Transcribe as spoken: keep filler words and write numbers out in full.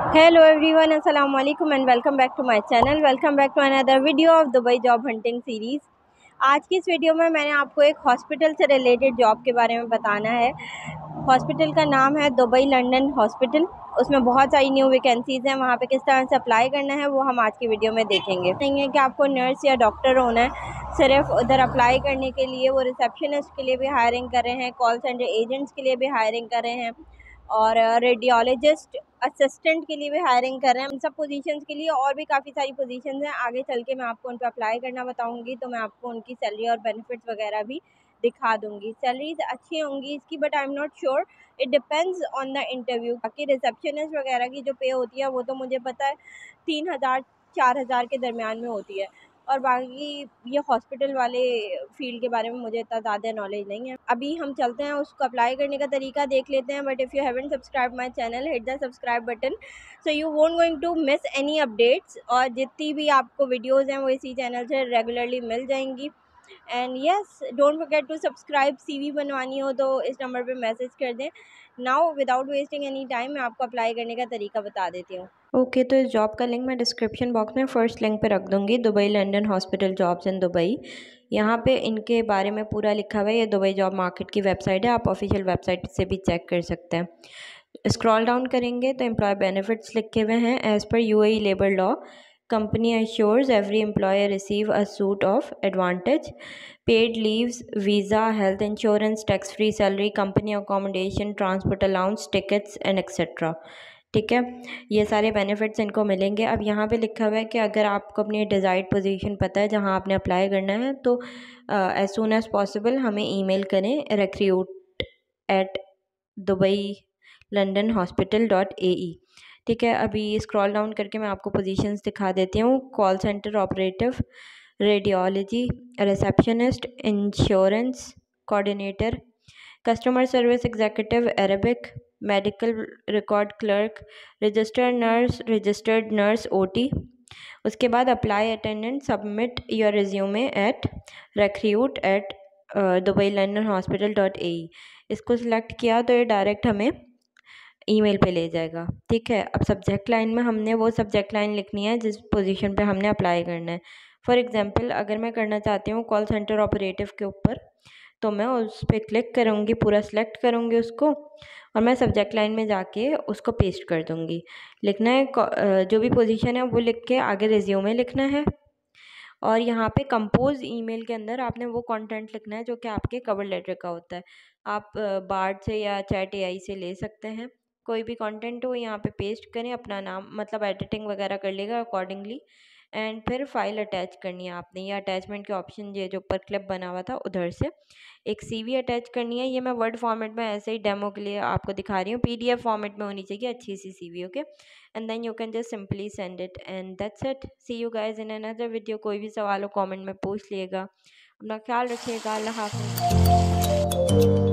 Hello everyone, assalamu alaikum and welcome back to my channel. Welcome back to another video of Dubai Job Hunting Series. आज की इस video में मैंने आपको एक हॉस्पिटल से रिलेटेड जॉब के बारे में बताना है। हॉस्पिटल का नाम है दुबई लंदन हॉस्पिटल। उसमें बहुत सारी न्यू वैकेंसीज़ हैं। वहाँ पे किस तरह से अप्लाई करना है वो हम आज की वीडियो में देखेंगे। नहीं है कि आपको नर्स या डॉक्टर होना है, सिर्फ उधर अप्लाई करने के लिए वो रिसेप्शनिस्ट के लिए भी हायरिंग कर रहे हैं, कॉल सेंटर एजेंट्स के लिए भी हायरिंग कर रहे हैं और रेडियोलॉजिस्ट असिस्टेंट के लिए भी हायरिंग कर रहे हैं। इन सब पोजीशंस के लिए और भी काफ़ी सारी पोजीशंस हैं। आगे चल के मैं आपको उन पर अप्लाई करना बताऊंगी, तो मैं आपको उनकी सैलरी और बेनिफिट्स वगैरह भी दिखा दूंगी। सैलरीज अच्छी होंगी इसकी, but I am not sure, it depends on the interview. बाकी रिसेप्शनिस्ट वगैरह की जो पे होती है वो तो मुझे पता है तीन हज़ार चार हज़ार के दरमियान में होती है, और बाकी ये हॉस्पिटल वाले फील्ड के बारे में मुझे इतना ज़्यादा नॉलेज नहीं है। अभी हम चलते हैं उसको अप्लाई करने का तरीका देख लेते हैं। But if you haven't subscribe my channel, hit the subscribe button so you won't going to miss any updates. और जितनी भी आपको वीडियोज़ हैं वो इसी चैनल से रेगुलरली मिल जाएंगी। And yes, don't forget to subscribe. CV बनवानी हो तो इस नंबर पे मैसेज कर दें। Now without wasting any time मैं आपको अप्लाई करने का तरीका बता देती हूँ। ओके okay, तो इस जॉब का लिंक मैं डिस्क्रिप्शन बॉक्स में फ़र्स्ट लिंक पे रख दूँगी। Dubai London hospital jobs in Dubai, यहाँ पे इनके बारे में पूरा लिखा हुआ है। ये दुबई जॉब मार्केट की वेबसाइट है, आप ऑफिशियल वेबसाइट से भी चेक कर सकते हैं। स्क्रॉल डाउन करेंगे तो एम्प्लॉय बेनिफिट्स लिखे हुए हैं। As per UAE labour law, company assures every employer receive a suite of advantage: paid leaves, visa, health insurance, tax free salary, company accommodation, transport allowance, tickets and etc. ठीक है, ये सारे benefits इनको मिलेंगे। अब यहाँ पे लिखा हुआ है कि अगर आपको अपनी डिज़ायर्ड पोजीशन पता है जहाँ आपने अप्लाई करना है तो एज सून एज़ पॉसिबल हमें ईमेल करें recruit at Dubai London hospital dot A E. ठीक है, अभी स्क्रॉल डाउन करके मैं आपको पोजीशंस दिखा देती हूँ। Call centre operative, radiology, receptionist, insurance coordinator, customer service executive Arabic, medical record clerk, registered nurse, registered nurse OT. उसके बाद apply attendant, submit your resume at recruit at Dubai London hospital dot A E. इसको select किया तो ये direct हमें email पे ले जाएगा। ठीक है, अब सब्जेक्ट लाइन में हमने वो सब्जेक्ट लाइन लिखनी है जिस पोजीशन पे हमने अप्लाई करना है। फॉर एग्जांपल अगर मैं करना चाहती हूँ कॉल सेंटर ऑपरेटिव के ऊपर, तो मैं उस पर क्लिक करूँगी, पूरा सेलेक्ट करूँगी उसको, और मैं सब्जेक्ट लाइन में जाके उसको पेस्ट कर दूँगी। लिखना है जो भी पोजीशन है वो लिख के आगे रिज्यूमे लिखना है, और यहाँ पे कंपोज ईमेल के अंदर आपने वो कंटेंट लिखना है जो कि आपके कवर लेटर का होता है। आप बार्ड से या चैट एआई से ले सकते हैं, कोई भी कंटेंट हो यहाँ पे पेस्ट करें, अपना नाम मतलब एडिटिंग वगैरह कर लेगा अकॉर्डिंगली, एंड फिर फाइल अटैच करनी है आपने। ये अटैचमेंट के ऑप्शन ये जो ऊपर क्लिप बना हुआ था उधर से एक सीवी अटैच करनी है। ये मैं वर्ड फॉर्मेट में ऐसे ही डेमो के लिए आपको दिखा रही हूँ, पीडीएफ फॉर्मेट में होनी चाहिए अच्छी सी CV. Okay, and then you can just simply send it and that's it. See you guys in another video. कोई भी सवाल हो कमेंट में पूछ लिएगा। अपना ख्याल रखिएगा। अल्लाह हाफिज़।